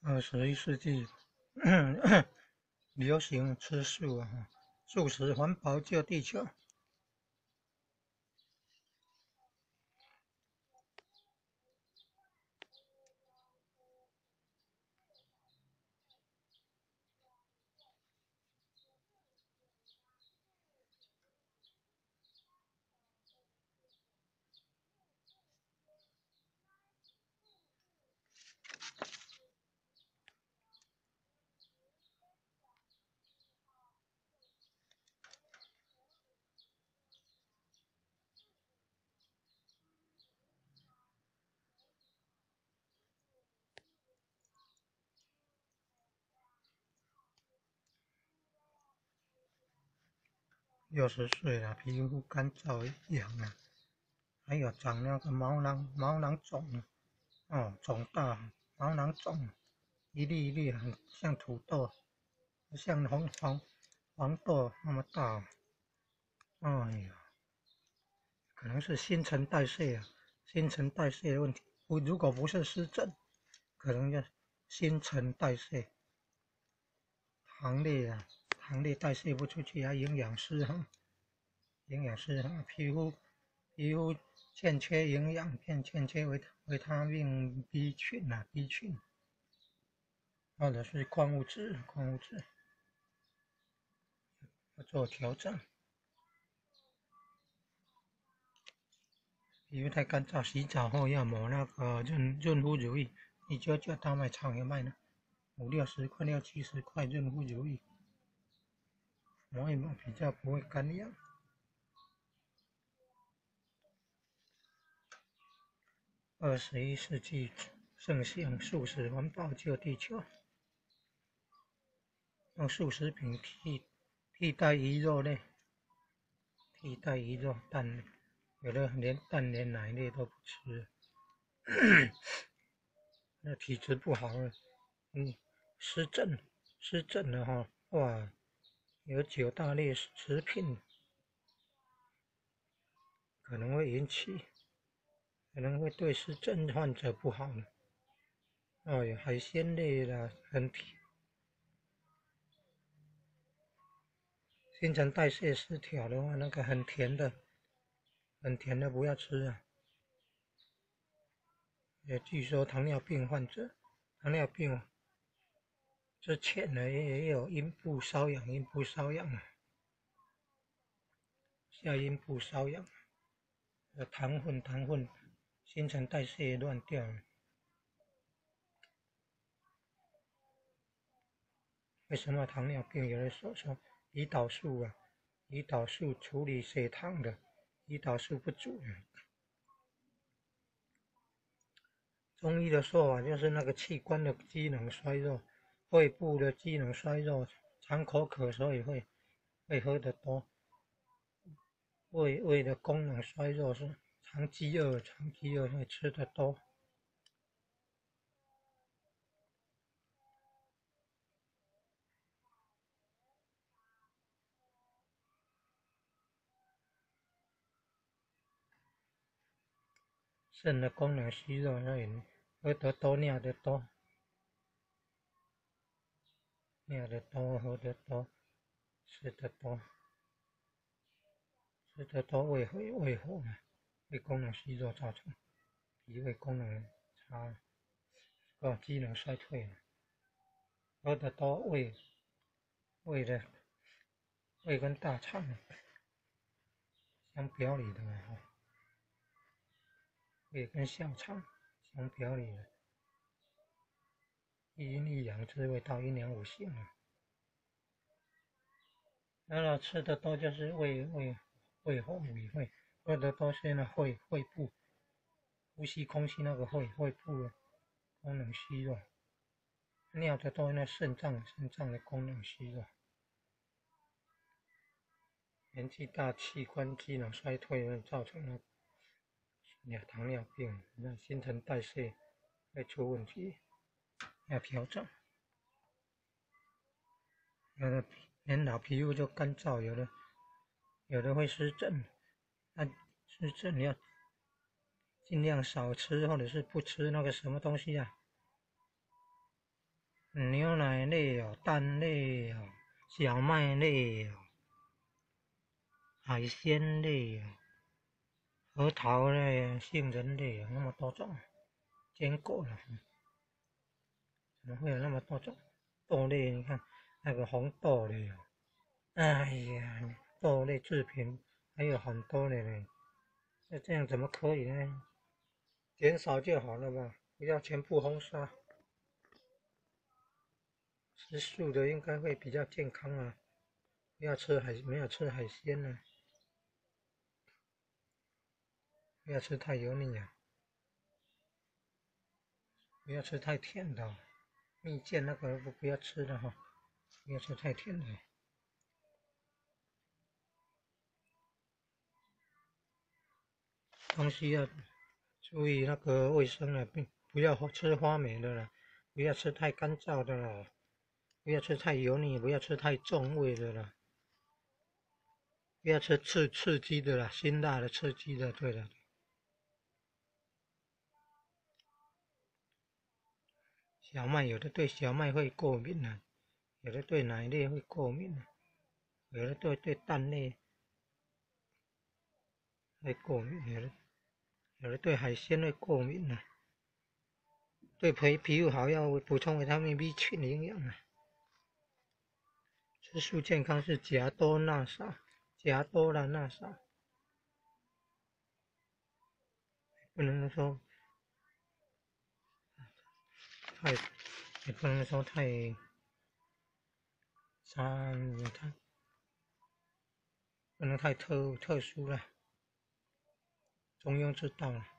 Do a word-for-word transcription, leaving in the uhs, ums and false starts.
二十一世纪流行吃素啊，素食环保救地球。六十岁了，皮肤干燥痒啊，还有长那个毛囊，毛囊肿，哦，肿大，毛囊肿，一粒一粒很像土豆，像黄黄黄豆那么大。哎呀，可能是新陈代谢啊，新陈代谢的问题。不，如果不是湿疹，可能就新陈代谢，糖类啊，糖类代谢不出去啊，营养失衡。营养是皮肤皮肤欠缺营养，便欠缺维维他命 B 群啊 B 群，或者是矿物质矿物质要做调整。皮肤太干燥，洗澡后要抹那个润润肤乳液，一九九大卖场有卖的，五六十块六七十块润肤乳液，抹一抹比较不会干痒。二十一世纪盛行素食环保救地球，用素食品替替代鱼肉类，替代鱼肉蛋类，有的连蛋连奶类都不吃，那体质不好了，嗯，湿疹湿疹了哈，哇，有九大类食品可能会引起，可能会对湿疹患者不好了。哎呀，海鲜类啦，很甜，新陈代谢失调的话，那个很甜的，很甜的不要吃啊。也据说糖尿病患者，糖尿病之前呢也有阴部瘙痒，阴部瘙痒啊，下阴部瘙痒，有糖分糖分，新陈代谢乱掉了。为什么糖尿病？有人说说胰岛素啊，胰岛素处理血糖的，胰岛素不足。中医的说法就是那个器官的机能衰弱，胃部的机能衰弱，常口渴所以会会喝得多，胃胃的功能衰弱是常饥饿，常饥饿会吃得多。肾的功能虚弱，所以喝得多，尿得多，尿得多，喝得多，吃得多，吃得多胃会胃火嘛，胃功能虚弱造成脾胃功能差，哦，机能衰退了。喝得多胃胃的胃跟大肠相表里的哈，胃跟小肠相表里的，一阴一阳之谓到阴阳五行了。然后吃的多就是胃胃胃火胃会，喝得多是那肺肺部呼吸空气那个肺肺部功能虚弱，尿得多那肾脏肾脏的功能虚弱，年纪大器官机能衰退会造成那糖尿病，那新陈代谢会出问题，要调整。有的年老皮肤就干燥，有的有的会湿疹，那湿疹要尽量少吃，或者是不吃那个什么东西啊， 牛奶类哦，蛋类哦，小麦类哦，海鲜类哦，核桃类、杏仁类有那么多种，坚果了，怎么会有那么多种？豆类，你看那个红豆类哦，哎呀，豆类制品还有很多的呢，那这样怎么可以呢？减少就好了嘛，不要全部轰杀。吃素的应该会比较健康啊，不要吃海，没有吃海鲜呢、啊，不要吃太油腻啊，不要吃太甜的、哦，蜜饯那个不不要吃了哈，不要吃太甜的。东西要注意那个卫生啊，不不要吃花霉的了，不要吃太干燥的了，不要吃太油腻，不要吃太重味的了，不要吃刺刺激的了，辛辣的、刺激的，对了。小麦有的对小麦会过敏啊，有的对奶类会过敏啊，有的对对蛋类会过敏，有的有的对海鲜会过敏啊。对皮皮肤好要补充维他命 B 群营养啊。吃素健康是钾多钠少，钾多了钠少，不能说太，也不能说太，三太不能太特特殊了，中庸之道了。